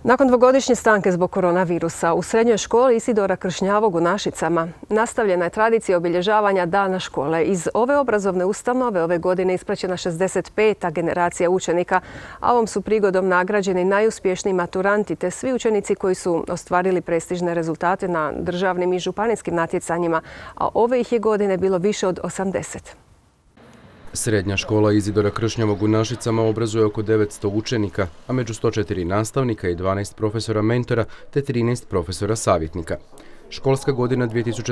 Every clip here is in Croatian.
Nakon dvogodišnje stanke zbog koronavirusa u srednjoj školi Isidora Kršnjavog u Našicama nastavljena je tradicija obilježavanja Dana škole. Iz ove obrazovne ustanove ove godine ispraćena 65. generacija učenika, a ovom su prigodom nagrađeni najuspješniji maturanti te svi učenici koji su ostvarili prestižne rezultate na državnim i županijskim natjecanjima, a ove ih je godine bilo više od 80. Srednja škola Isidora Kršnjavog u Našicama obrazuje oko 900 učenika, a među 104 nastavnika i 12 profesora mentora te 13 profesora savjetnika. Školska godina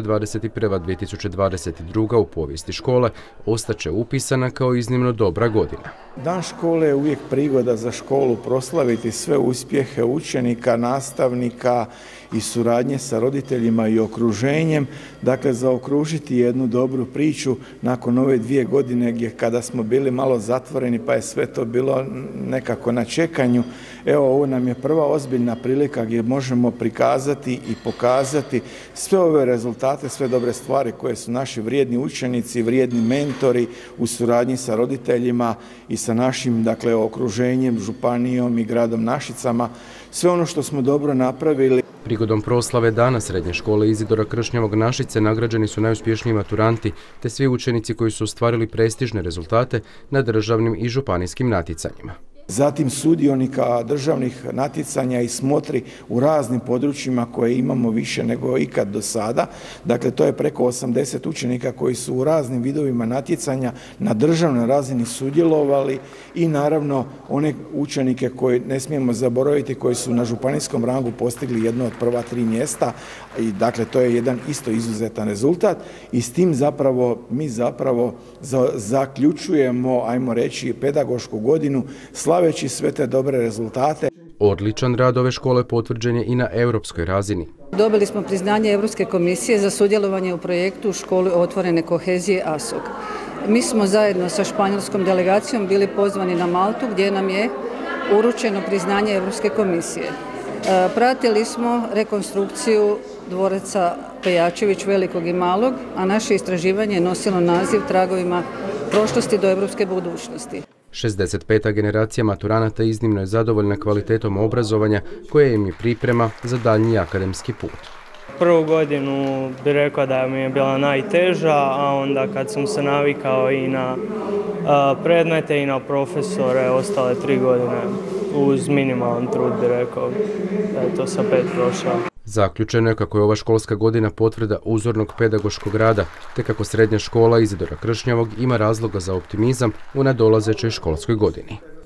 2021-2022 u povijesti škole ostaće upisana kao iznimno dobra godina. Dan škole je uvijek prigoda za školu proslaviti sve uspjehe učenika, nastavnika i suradnje sa roditeljima i okruženjem. Dakle, zaokružiti jednu dobru priču nakon ove 2 godine gdje kada smo bili malo zatvoreni pa je sve to bilo nekako na čekanju. Evo, ovo nam je prva ozbiljna prilika gdje možemo prikazati i pokazati sve ove rezultate, sve dobre stvari koje su naši vrijedni učenici, vrijedni mentori u suradnji sa roditeljima i sa našim okruženjem, županijom i gradom Našicama. Sve ono što smo dobro napravili. Prigodom proslave Dana srednje škole Isidora Kršnjavog Našice nagrađeni su najuspješniji maturanti te svi učenici koji su ostvarili prestižne rezultate na državnim i županijskim natjecanjima. Zatim sudionika državnih natjecanja i smotri u raznim područjima koje imamo više nego ikad do sada. Dakle, to je preko 80 učenika koji su u raznim vidovima natjecanja na državnoj razini sudjelovali i naravno one učenike koje ne smijemo zaboraviti koji su na županijskom rangu postigli jedno od prva 3 mjesta. I dakle, to je jedan isto izuzetan rezultat i s tim mi zaključujemo, ajmo reći, pedagošku godinu slaveći sve te dobre rezultate. Odličan rad ove škole potvrđen je i na europskoj razini. Dobili smo priznanje Europske komisije za sudjelovanje u projektu u školi otvorene kohezije ASOG. Mi smo zajedno sa španjolskom delegacijom bili pozvani na Maltu gdje nam je uručeno priznanje Europske komisije. Pratili smo rekonstrukciju dvoreca Pejačević Velikog i Malog, a naše istraživanje je nosilo naziv Tragovima prošlosti do europske budućnosti. 65. generacija maturanata iznimno je zadovoljna kvalitetom obrazovanja koja im je priprema za daljnji akademski put. Prvu godinu bih rekao da mi je bila najteža, a onda kad sam se navikao i na predmete i na profesore, ostale 3 godine uz minimalan trud bih rekao da je to sa 5 prošao. Zaključeno je kako je ova školska godina potvrda uzornog pedagoškog rada, te kako srednja škola Isidora Kršnjavog ima razloga za optimizam u nadolazećoj školskoj godini.